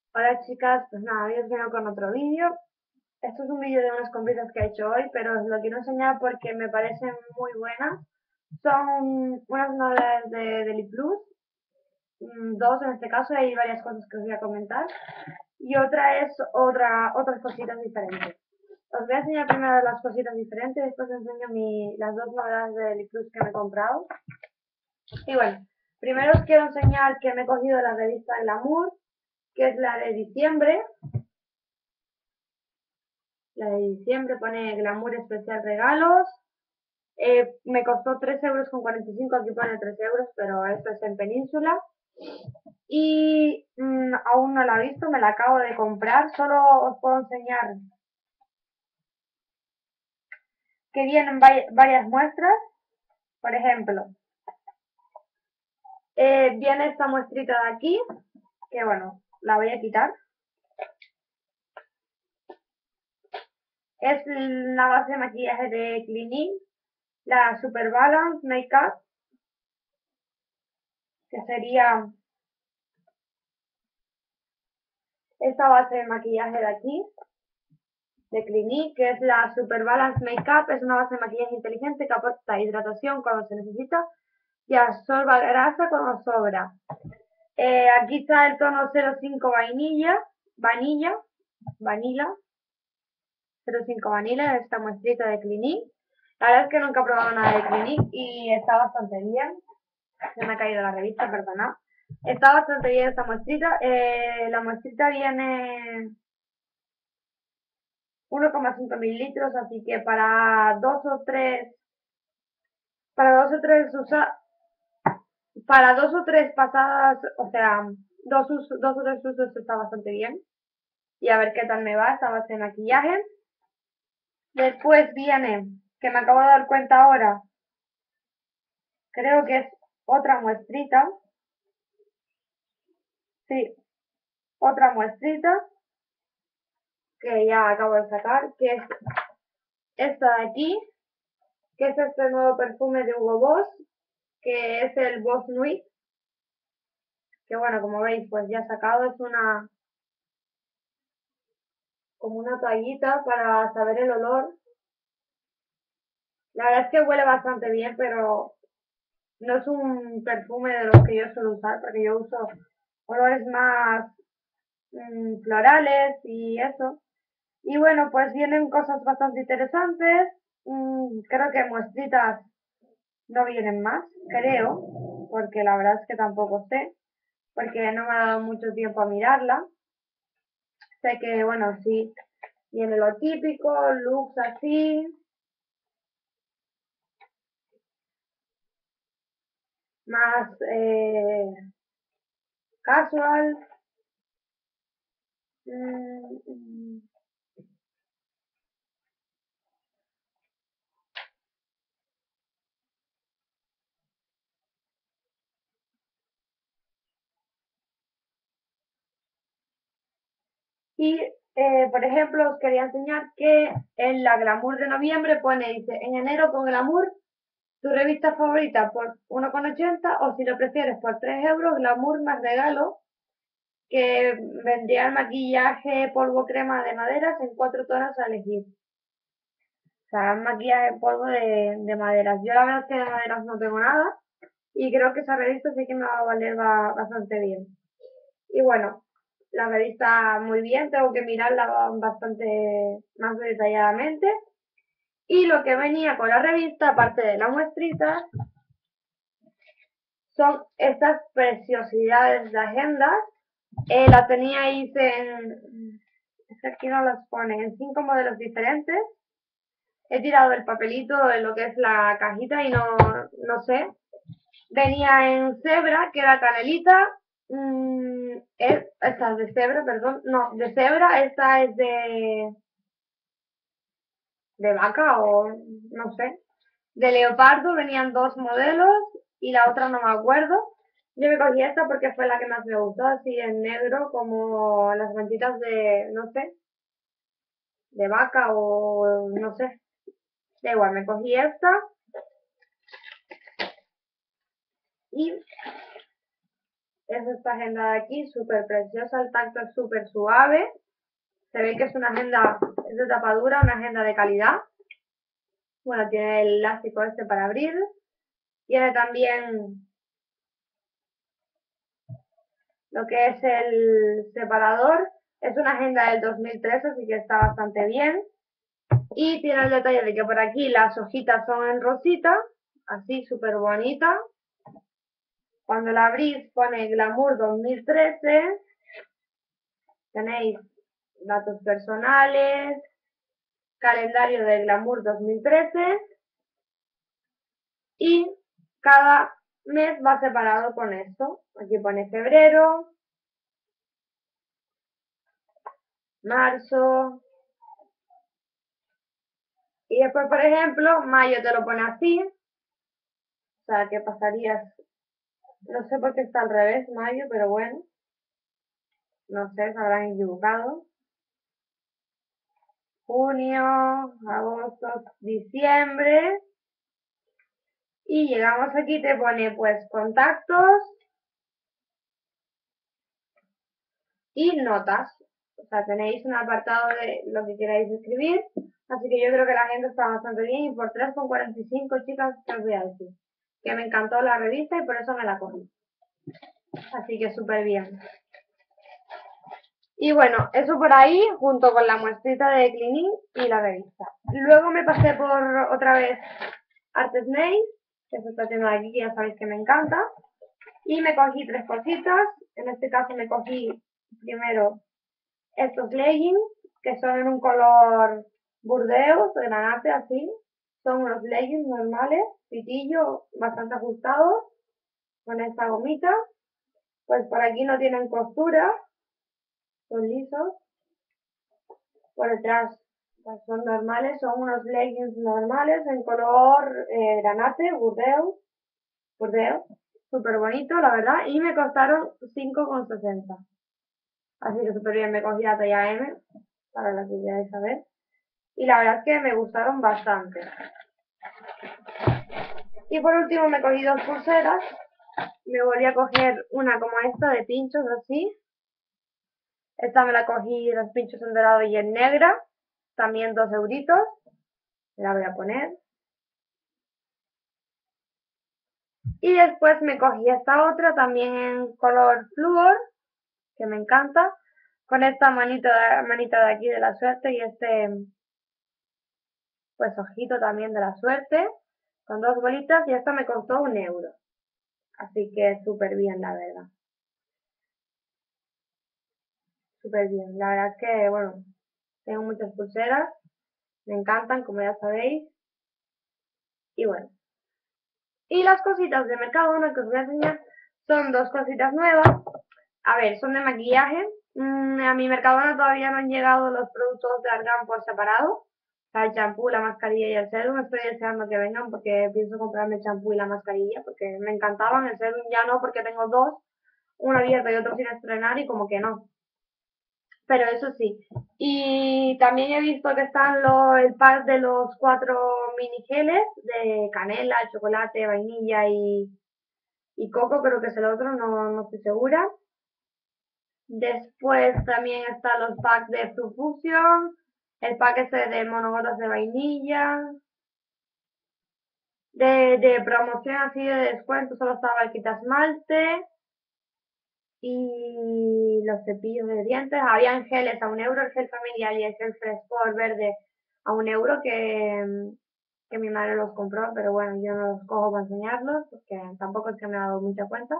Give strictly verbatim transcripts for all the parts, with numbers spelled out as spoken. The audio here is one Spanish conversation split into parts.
Hola chicas, pues nada, hoy os vengo con otro vídeo. Esto es un vídeo de unas compritas que he hecho hoy, pero os lo quiero enseñar porque me parecen muy buenas. Son unas novedades de Deli Plus, mm, dos en este caso, hay varias cosas que os voy a comentar. Y otra es otra, otras cositas diferentes. Os voy a enseñar primero las cositas diferentes, después os enseño mi, las dos novedades de Deli Plus que me he comprado. Y bueno, primero os quiero enseñar que me he cogido la revista Glamour, que es la de diciembre. La de diciembre pone Glamour especial regalos. Eh, me costó tres euros con cuarenta y cinco, aquí pone tres euros, pero esto es en Península. Y mmm, aún no la he visto, me la acabo de comprar. Solo os puedo enseñar que vienen varias muestras. Por ejemplo, eh, viene esta muestrita de aquí, que bueno, la voy a quitar. Es la base de maquillaje de Clinique, la Super Balance Makeup, que sería esta base de maquillaje de aquí, de Clinique, que es la Super Balance Makeup. Es una base de maquillaje inteligente que aporta hidratación cuando se necesita y absorba grasa cuando sobra. Eh, aquí está el tono cero cinco vainilla, vanilla, vanilla, cero cinco vanilla, esta muestrita de Clinique. La verdad es que nunca he probado nada de Clinique y está bastante bien. Se me ha caído la revista, perdona. Está bastante bien esta muestrita. Eh, la muestrita viene uno coma cinco mililitros, así que para dos o tres, para dos o tres usa, para dos o tres pasadas, o sea, dos, dos o tres usos está bastante bien. Y a ver qué tal me va esta base de maquillaje. Después viene, que me acabo de dar cuenta ahora, creo que es otra muestrita. Sí, otra muestrita que ya acabo de sacar, que es esta de aquí, que es este nuevo perfume de Hugo Boss, que es el Boss Nuit, que bueno, como veis, pues ya sacado, es una como una toallita para saber el olor. La verdad es que huele bastante bien, pero no es un perfume de los que yo suelo usar, porque yo uso olores más mmm, florales y eso. Y bueno, pues vienen cosas bastante interesantes. Mm, creo que muestritas no vienen más, creo, porque la verdad es que tampoco sé, porque no me ha dado mucho tiempo a mirarla. Sé que, bueno, sí, viene lo típico, looks así, más eh, casual. Mm, y, eh, por ejemplo, os quería enseñar que en la Glamour de noviembre pone, dice, en enero con Glamour, tu revista favorita por uno con ochenta o si lo prefieres por tres euros, Glamour más regalo, que vendría el maquillaje polvo crema de maderas en cuatro tonos a elegir. O sea, maquillaje en polvo de, de maderas. Yo la verdad es que de maderas no tengo nada y creo que esa revista sí que me va a valer va, bastante bien. Y bueno, la revista muy bien, tengo que mirarla bastante más detalladamente. Y lo que venía con la revista, aparte de la muestrita, son estas preciosidades de agendas. Eh, la teníais en, es que aquí no las pone, en cinco modelos diferentes. He tirado el papelito de lo que es la cajita y no, no sé. Venía en cebra, que era canelita. Mm, es, esta es de cebra, perdón. No, de cebra, esta es de, de vaca o no sé. De leopardo venían dos modelos y la otra no me acuerdo. Yo me cogí esta porque fue la que más me gustó, así en negro, como las manchitas de, no sé, de vaca o no sé. Da igual, me cogí esta y es esta agenda de aquí, súper preciosa, el tacto es súper suave. Se ve que es una agenda, es de tapa dura, una agenda de calidad. Bueno, tiene el elástico este para abrir. Tiene también lo que es el separador. Es una agenda del dos mil trece, así que está bastante bien. Y tiene el detalle de que por aquí las hojitas son en rosita, así súper bonita. Cuando la abrís pone Glamour dos mil trece. Tenéis datos personales, calendario de Glamour dos mil trece y cada mes va separado con esto. Aquí pone febrero, marzo y después, por ejemplo, mayo te lo pone así. O sea, que pasarías, no sé por qué está al revés mayo, pero bueno, no sé, se habrán equivocado. Junio, agosto, diciembre. Y llegamos aquí, te pone pues contactos y notas. O sea, tenéis un apartado de lo que queráis escribir. Así que yo creo que la gente está bastante bien. Y por tres con cuarenta y cinco, chicas, ¿qué os voy a decir? Que me encantó la revista y por eso me la cogí. Así que súper bien. Y bueno, eso por ahí, junto con la muestrita de Clinique y la revista. Luego me pasé por otra vez Artes Nails, que es esta tienda de aquí, que ya sabéis que me encanta. Y me cogí tres cositas. En este caso me cogí primero estos leggings, que son en un color burdeos, granate así. Son unos leggings normales, pitillo, bastante ajustados, con esta gomita. Pues por aquí no tienen costura, son lisos. Por detrás pues son normales, son unos leggings normales en color eh, granate, burdeos, burdeos. Súper bonito, la verdad, y me costaron cinco con sesenta. Así que súper bien, me cogí la talla eme, para la que queráis saber. Y la verdad es que me gustaron bastante. Y por último me cogí dos pulseras. Me volví a coger una como esta de pinchos así. Esta me la cogí, los pinchos en dorado y en negra. También dos euritos. Me la voy a poner. Y después me cogí esta otra también en color flúor, que me encanta. Con esta manita, manita de aquí de la suerte y este pues ojito también de la suerte. Con dos bolitas y esta me costó un euro. Así que súper bien, la verdad. Súper bien. La verdad es que, bueno, tengo muchas pulseras. Me encantan, como ya sabéis. Y bueno. Y las cositas de Mercadona que os voy a enseñar son dos cositas nuevas. A ver, son de maquillaje. Mm, a mi Mercadona todavía no han llegado los productos de Argan por separado. O sea, el champú, la mascarilla y el serum. Estoy deseando que vengan porque pienso comprarme el champú y la mascarilla porque me encantaban. El serum ya no porque tengo dos. Uno abierto y otro sin estrenar y como que no. Pero eso sí. Y también he visto que están los, el pack de los cuatro mini geles de canela, chocolate, vainilla y, y coco, creo que es el otro, no, no estoy segura. Después también están los packs de Fruit Fusion, el pack ese de monogotas de vainilla. De, de promoción así de descuento solo estaba el quita esmalte y los cepillos de dientes. Habían geles a un euro, el gel familiar y el gel frescor verde a un euro que, que mi madre los compró, pero bueno, yo no los cojo para enseñarlos porque tampoco es que me ha dado mucha cuenta.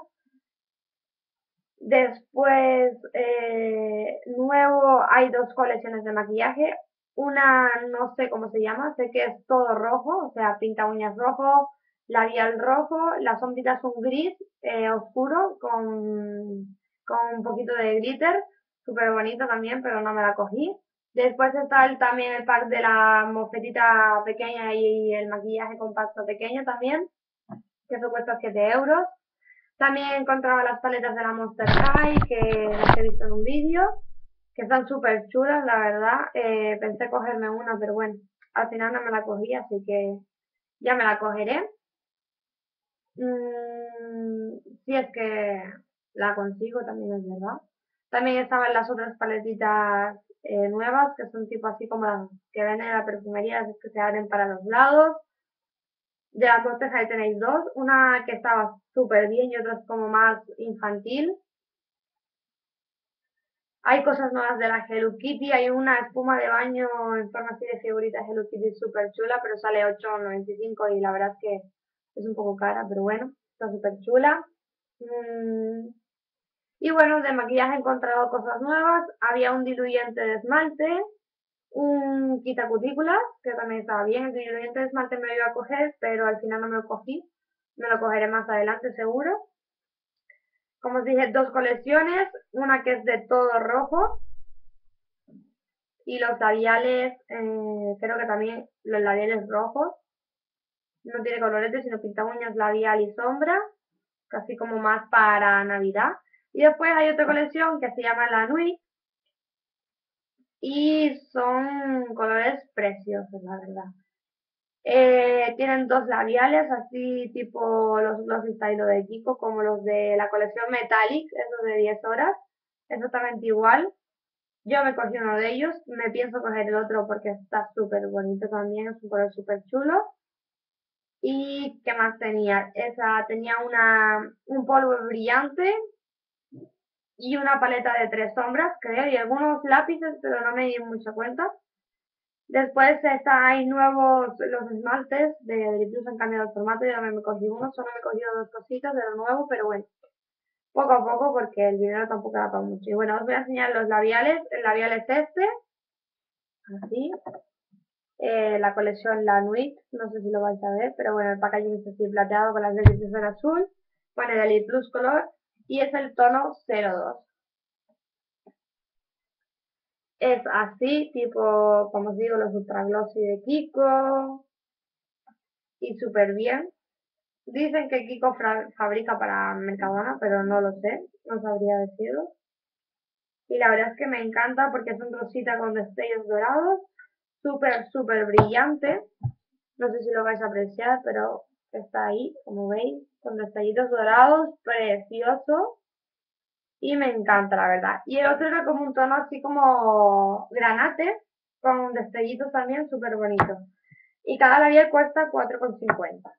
Después, eh, nuevo, hay dos colecciones de maquillaje. Una no sé cómo se llama, sé que es todo rojo, o sea, pinta uñas rojo, labial rojo, las sombritas son gris eh, oscuro con, con un poquito de glitter, súper bonito también, pero no me la cogí. Después está el, también el pack de la mofetita pequeña y el maquillaje compacto pequeño también, que eso cuesta siete euros. También he encontrado las paletas de la Monster High, que las he visto en un vídeo, que están súper chulas, la verdad. Eh, pensé cogerme una, pero bueno, al final no me la cogí, así que ya me la cogeré. Mm, si es que la consigo, también es verdad. También estaban las otras paletitas eh, nuevas, que son tipo así como las que venden en la perfumería, esas que se abren para los lados. De las dos ahí tenéis dos, una que estaba súper bien y otra es como más infantil. Hay cosas nuevas de la Hello Kitty, hay una espuma de baño en forma así de figurita Hello Kitty súper chula, pero sale ocho noventa y cinco y la verdad es que es un poco cara, pero bueno, está súper chula. Mm, y bueno, de maquillaje he encontrado cosas nuevas, había un diluyente de esmalte, un quita cutículas, que también estaba bien, el diluyente de esmalte me lo iba a coger, pero al final no me lo cogí, me lo cogeré más adelante seguro. Como os dije, dos colecciones, una que es de todo rojo y los labiales, eh, creo que también los labiales rojos, no tiene colorete sino pinta uñas, labial y sombra, casi como más para Navidad. Y después hay otra colección que se llama La Nuit y son colores preciosos, la verdad. Eh, tienen dos labiales, así tipo los Glossy Style de Kiko, como los de la colección Metallic, esos de diez horas, exactamente igual. Yo me cogí uno de ellos, me pienso coger el otro porque está súper bonito también, es un color súper chulo. ¿Y qué más tenía? Esa tenía una, un polvo brillante y una paleta de tres sombras, creo, y algunos lápices, pero no me di mucha cuenta. Después está, hay nuevos, los esmaltes de Plus han cambiado el formato, yo también me cogí uno, solo me he cogido dos cositas de lo nuevo, pero bueno, poco a poco porque el dinero tampoco da para mucho. Y bueno, os voy a enseñar los labiales, el labial es este, así, eh, la colección La Nuit, no sé si lo vais a ver, pero bueno, el packaging es así plateado con las letras en azul, pone de Lip Plus Color y es el tono cero dos. Es así, tipo, como os digo, los Ultra Glossy de Kiko y súper bien. Dicen que Kiko fabrica para Mercadona, pero no lo sé, no sabría decirlo. Y la verdad es que me encanta porque es un rosita con destellos dorados, súper, súper brillante. No sé si lo vais a apreciar, pero está ahí, como veis, con destellitos dorados, precioso. Y me encanta, la verdad. Y el otro era como un tono así como granate, con destellitos también súper bonitos. Y cada labial cuesta cuatro con cincuenta.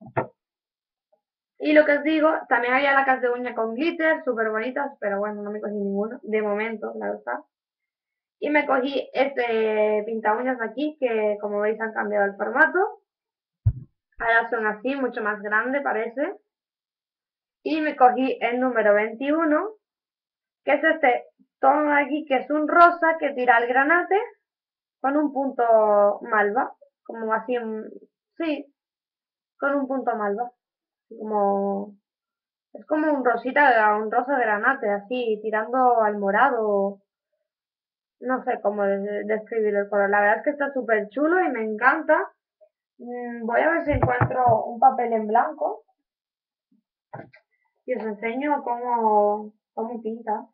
Y lo que os digo, también había lacas de uña con glitter, súper bonitas, pero bueno, no me cogí ninguno, de momento, claro está. Y me cogí este pinta uñas de aquí, que como veis han cambiado el formato. Ahora son así, mucho más grande parece. Y me cogí el número veintiuno, que es este tono de aquí, que es un rosa que tira al granate con un punto malva, como así, sí, con un punto malva, como, es como un rosita, un rosa granate, así, tirando al morado, no sé cómo describir el color, la verdad es que está súper chulo y me encanta. Voy a ver si encuentro un papel en blanco y os enseño cómo, cómo pinta,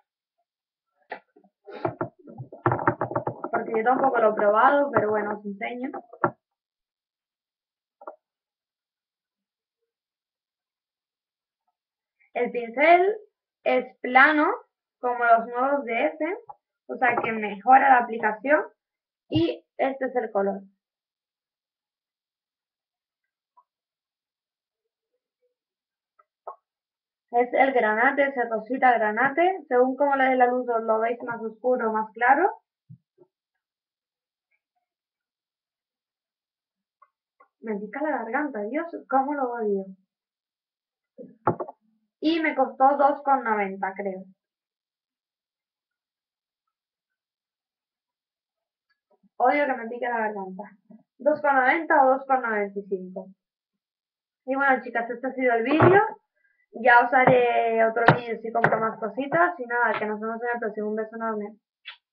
porque yo tampoco lo he probado, pero bueno, os enseño. El pincel es plano, como los nuevos de Essen, o sea que mejora la aplicación y este es el color. Es el granate, es el rosita granate, según como le dé la luz os lo veis más oscuro o más claro. Me pica la garganta, Dios, cómo lo odio. Y me costó dos con noventa, creo. Odio que me pique la garganta. dos con noventa o dos con noventa y cinco. Y bueno, chicas, este ha sido el vídeo. Ya os haré otro vídeo si compro más cositas. Y nada, que nos vemos en el próximo. Un beso enorme.